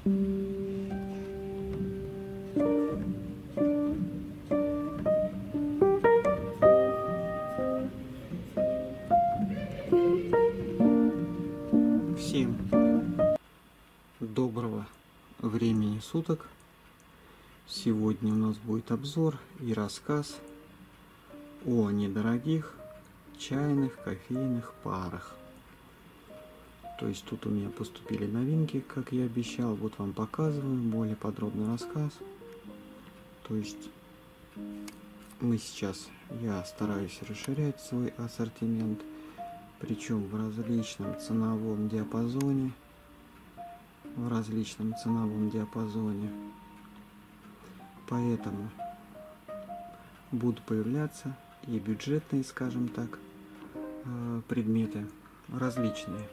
Всем доброго времени суток. Сегодня у нас будет обзор и рассказ о недорогих чайных кофейных парах. То есть тут у меня поступили новинки, как я обещал. Вот вам показываю более подробный рассказ. То есть я стараюсь расширять свой ассортимент, причем в различном ценовом диапазоне. Поэтому будут появляться и бюджетные, скажем так, предметы различные.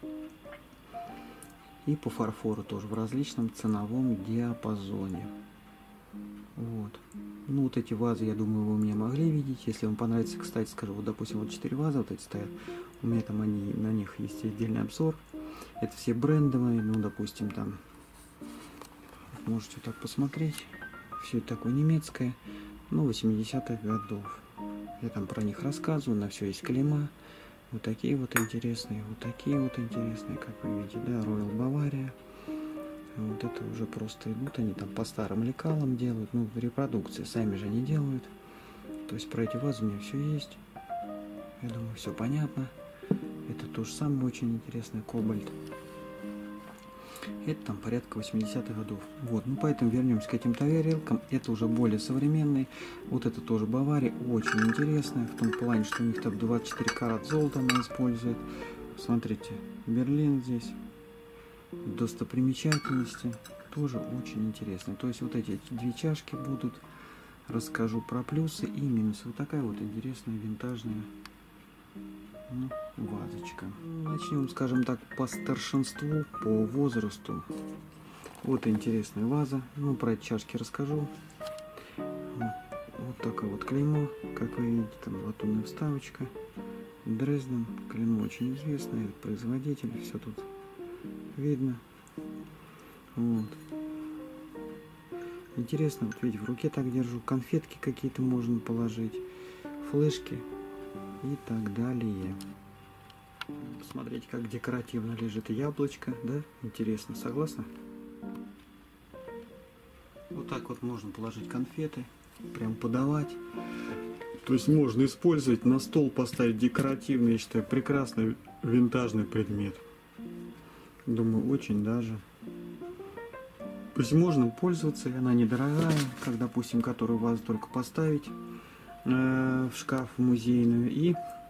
И по фарфору тоже в различном ценовом диапазоне. Вот. Ну, вот эти вазы, я думаю, вы у меня могли видеть. Если вам понравится, кстати, скажу, вот, допустим, вот 4 вазы вот эти стоят. У меня там на них есть отдельный обзор. Это все брендовые, ну, допустим, там, можете так посмотреть. Все это такое немецкое, ну, 80-х годов. Я там про них рассказываю, на все есть клейма. Вот такие вот интересные, как вы видите, да, Royal Bavaria. Вот это уже просто идут, они там по старым лекалам делают, ну, репродукции сами же не делают. То есть про эти вазы у меня все есть. Я думаю, все понятно. Это то же самое очень интересное, кобальт. Это там порядка 80-х годов. Вот, ну поэтому вернемся к этим тарелкам. Это уже более современный. Вот это тоже Бавария, очень интересная. В том плане, что у них там 24 карат золота она использует. Смотрите, Берлин здесь. Достопримечательности тоже очень интересные. То есть вот эти две чашки будут. Расскажу про плюсы и минусы. Вот такая вот интересная винтажная, ну, вазочка. Начнем, скажем так, по старшинству, по возрасту. Вот интересная ваза. Ну, про эти чашки расскажу. Вот такая вот клеймо, как вы видите, там латунная вставочка. Дрезден, клеймо очень известное, производитель, все тут видно. Вот. Интересно, вот видите, в руке так держу, конфетки какие-то можно положить, флешки и так далее. Посмотрите, как декоративно лежит яблочко, да? Интересно, согласны? Вот так вот можно положить конфеты, прям подавать. То есть можно использовать, на стол поставить декоративный, я считаю, прекрасный винтажный предмет. Думаю, очень даже. То есть можно пользоваться, и она недорогая, как, допустим, которую вазу только поставить в шкаф музейную и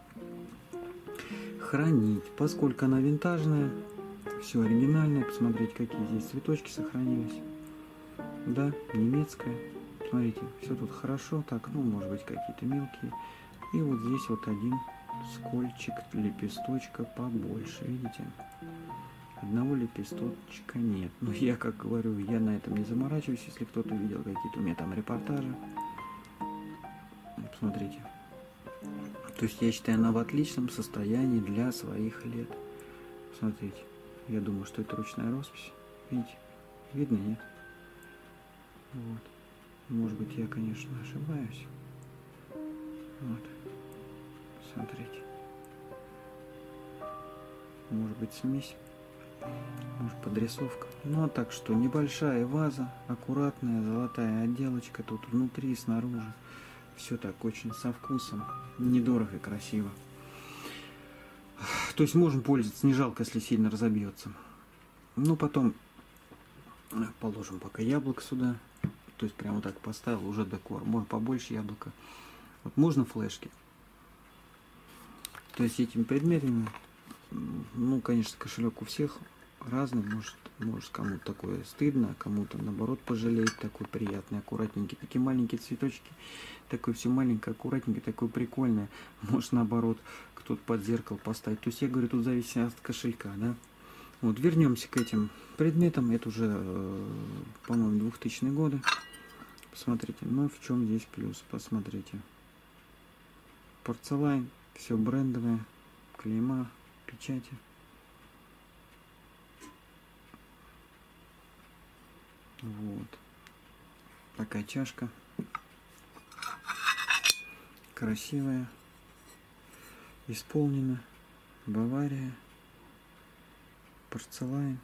хранить. Поскольку она винтажная, все оригинальное. Посмотрите, какие здесь цветочки сохранились. Да, немецкая. Смотрите, все тут хорошо. Так, ну, может быть, какие-то мелкие. И вот здесь вот один скольчик, лепесточка побольше, видите? Одного лепесточка нет. Но я, как говорю, я на этом не заморачиваюсь. Если кто-то видел какие-то у меня там репортажи. Посмотрите. То есть я считаю, она в отличном состоянии для своих лет. Смотрите. Я думаю, что это ручная роспись. Видите? Видно, нет? Вот. Может быть, я, конечно, ошибаюсь. Вот. Смотрите. Может быть, смесь. Может, подрисовка. Ну, а так что, небольшая ваза, аккуратная, золотая отделочка тут внутри и снаружи. Все так очень со вкусом, недорого и красиво. То есть можно пользоваться, не жалко, если сильно разобьется. Ну, потом положим пока яблоко сюда. То есть прямо так поставил, уже декор. Можно побольше яблока. Вот можно флешки. То есть этими предметами, ну, конечно, кошелек у всех разный. Может кому-то такое стыдно, а кому-то наоборот пожалеет. Такой приятный, аккуратненький. Такие маленькие цветочки. Такое все маленькое, аккуратненькое, такое прикольное. Может, наоборот, кто-то под зеркало поставить. То есть я говорю, тут зависит от кошелька, да. Вот, вернемся к этим предметам. Это уже, по-моему, 2000-е годы. Посмотрите, ну в чем здесь плюс, посмотрите. Порцелайн, все брендовое, клейма, печати. Вот. Такая чашка. Красивая. Исполнена. Бавария. Порцелайн.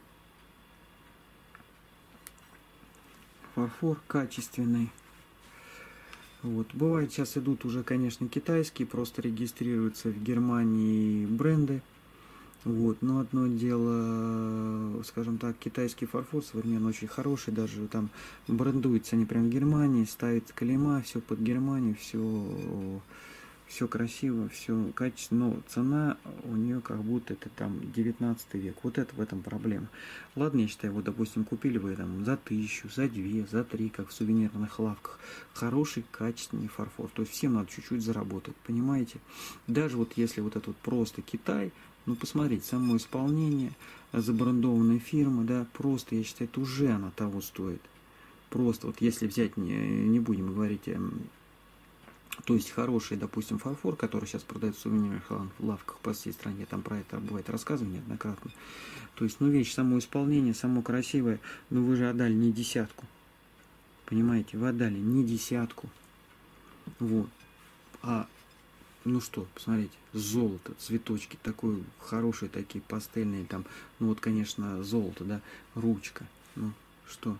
Фарфор качественный. Вот. Бывает, сейчас идут уже, конечно, китайские, просто регистрируются в Германии бренды. Вот. Но одно дело, скажем так, китайский фарфор современный очень хороший, даже там брендуются они прям в Германии, ставят клейма, все под Германию, все красиво, все качественно, но цена у нее как будто это там 19 век. Вот это в этом проблема. Ладно, я считаю, вот, допустим, купили вы там за 1000, за 2, за 3, как в сувенирных лавках, хороший, качественный фарфор. То есть всем надо чуть-чуть заработать, понимаете? Даже вот если вот это вот просто Китай, ну, посмотрите, само исполнение, забрендованная фирма, да, просто, я считаю, это уже она того стоит. Просто вот если взять, не будем говорить, то есть хороший, допустим, фарфор, который сейчас продается в сувенирных лавках по всей стране, там про это бывает рассказывано неоднократно. То есть, ну, вещь, само исполнение, само красивое, но вы же отдали не десятку. Понимаете, вы отдали не десятку. Вот. А, ну что, посмотрите, золото, цветочки, такой хорошие такие пастельные, там, ну вот, конечно, золото, да, ручка, ну, что?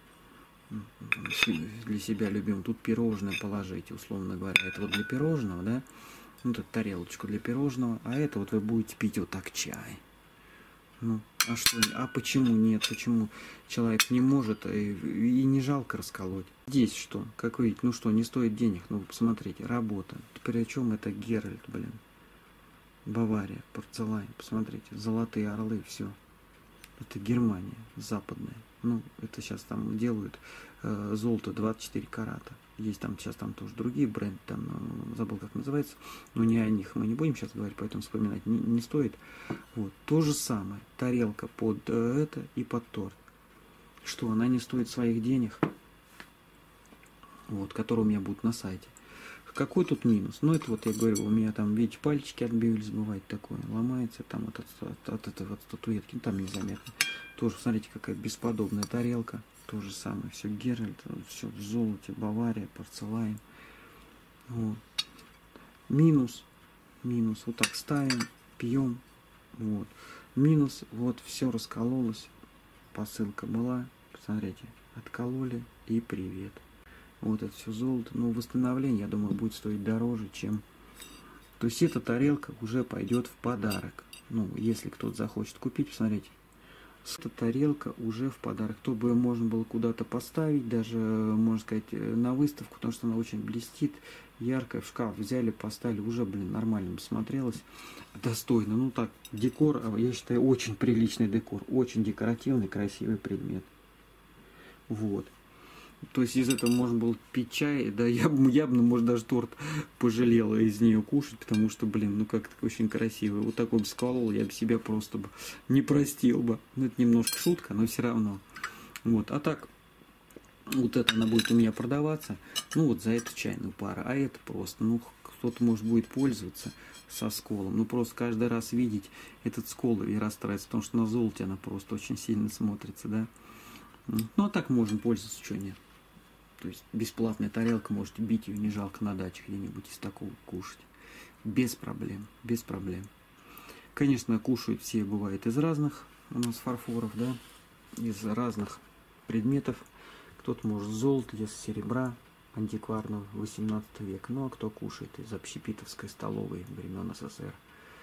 Для себя любим. Тут пирожное положите, условно говоря. Это вот для пирожного, да? Ну, тут тарелочку для пирожного. А это вот вы будете пить вот так чай. Ну, а что? А почему нет? Почему человек не может и не жалко расколоть? Здесь что? Как вы видите, ну что, не стоит денег. Ну, посмотрите, работа. Причем это Геральт, блин. Бавария, порцелайн. Посмотрите, золотые орлы, все. Это Германия западная. Ну, это сейчас там делают золото 24 карата. Есть там сейчас там тоже другие бренды, там забыл, как называется, но не о них мы не будем сейчас говорить, поэтому вспоминать не стоит. Вот. То же самое. Тарелка под это и под торт. Что, она не стоит своих денег? Вот, которые у меня будут на сайте. Какой тут минус? Ну, это вот я говорю, у меня там, видите, пальчики отбились, бывает такое, ломается там от этой вот статуэтки, ну, там незаметно. Тоже, смотрите, какая бесподобная тарелка. То же самое, все Геральт, все в золоте, Бавария, порцелайн. Вот. Минус, вот так ставим, пьем. Вот. Минус, вот все раскололось, посылка была, посмотрите, откололи и привет. Вот это все золото. Но восстановление, я думаю, будет стоить дороже, чем... То есть эта тарелка уже пойдет в подарок. Ну, если кто-то захочет купить, посмотрите. Эта тарелка уже в подарок. То бы ее можно было куда-то поставить, даже, можно сказать, на выставку, потому что она очень блестит, яркая. В шкаф взяли, поставили, уже, блин, нормально смотрелась. Достойно. Ну так, декор, я считаю, очень приличный декор. Очень декоративный, красивый предмет. Вот. То есть из этого можно было пить чай, да, я бы, может, даже торт пожалела из нее кушать, потому что, блин, ну как-то очень красиво. Вот такой бы сколол, я бы себя просто бы не простил бы. Ну, это немножко шутка, но все равно. Вот, а так, вот это она будет у меня продаваться, ну, вот за эту чайную пару. А это просто, ну, кто-то, может, будет пользоваться со сколом. Ну, просто каждый раз видеть этот скол и расстраиваться, потому что на золоте она просто очень сильно смотрится, да. Ну, а так можно пользоваться, что нет. То есть бесплатная тарелка, можете бить ее, не жалко на даче где-нибудь из такого кушать. Без проблем, без проблем. Конечно, кушают все, бывает, из разных у нас фарфоров, да, из разных предметов. Кто-то может золото, из серебра антикварного 18 века, ну а кто кушает из общепитовской столовой времен СССР.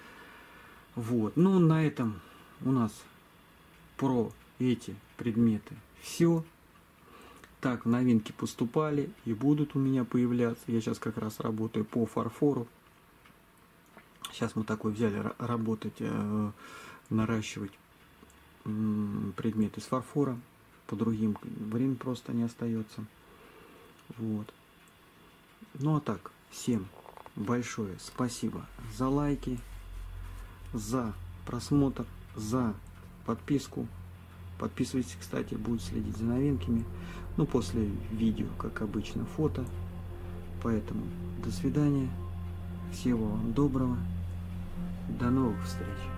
Вот, ну на этом у нас про эти предметы все. Так, новинки поступали и будут у меня появляться. Я сейчас как раз работаю по фарфору. Сейчас мы такой взяли работать, наращивать предметы из фарфора. По другим время просто не остается. Вот. Ну а так, всем большое спасибо за лайки, за просмотр, за подписку. Подписывайтесь, кстати, буду следить за новинками. Ну, после видео, как обычно, фото. Поэтому до свидания. Всего вам доброго. До новых встреч.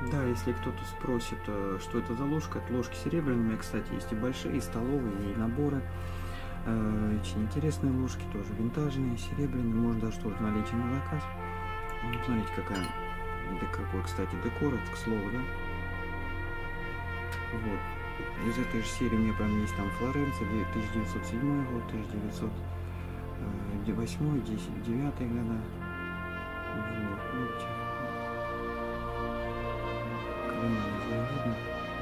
Да, если кто-то спросит, что это за ложка, это ложки серебряные. У меня, кстати, есть и большие, и столовые, и наборы. Очень интересные ложки, тоже винтажные, серебряные. Можно даже что-то налить на заказ. Ну, смотрите, какой, кстати, декор, это к слову, да? Вот. Из этой же серии у меня прям есть там Флоренция, 1907 год, 1908, 10, 9 года. Вот, видите? Клина, не знаю, видно.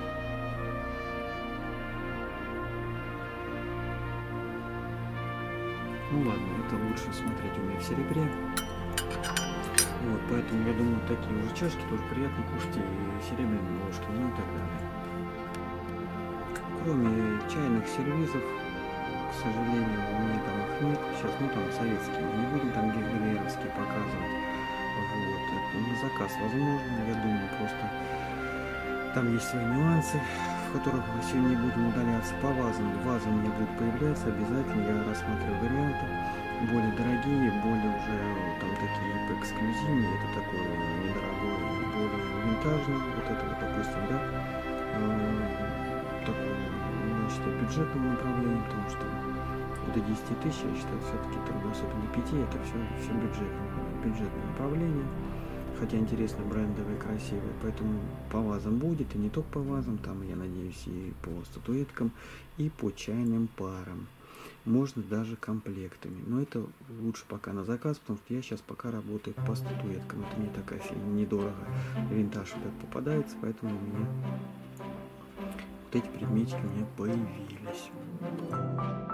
Ну ладно, это лучше смотреть у меня в серебре. Вот, поэтому я думаю, такие уже чашки тоже приятно кушать, и серебряные ложки, ну и так далее. Кроме чайных сервизов, к сожалению, у меня там их нет. Сейчас, ну там советские, мы не будем там гитлеровские показывать. Вот, это на заказ возможно, я думаю, просто там есть свои нюансы, в которых мы сегодня не будем удаляться. По вазам, вазы у меня будут появляться обязательно, я рассматриваю варианты. Более дорогие, более уже там такие эксклюзивные, это такой недорогой, более винтажный, вот это вот, допустим, да, такой, значит, бюджетного направления, потому что до 10 тысяч, я считаю, все-таки там, особенно до 5, это все бюджетное направление, хотя интересные, брендовые, красивые, поэтому по вазам будет, и не только по вазам, там, я надеюсь, и по статуэткам, и по чайным парам. Можно даже комплектами, но это лучше пока на заказ, потому что я сейчас пока работаю по статуэткам, это не такая сильно недорого, винтаж вот этот попадается, поэтому у меня вот эти предметики у меня появились.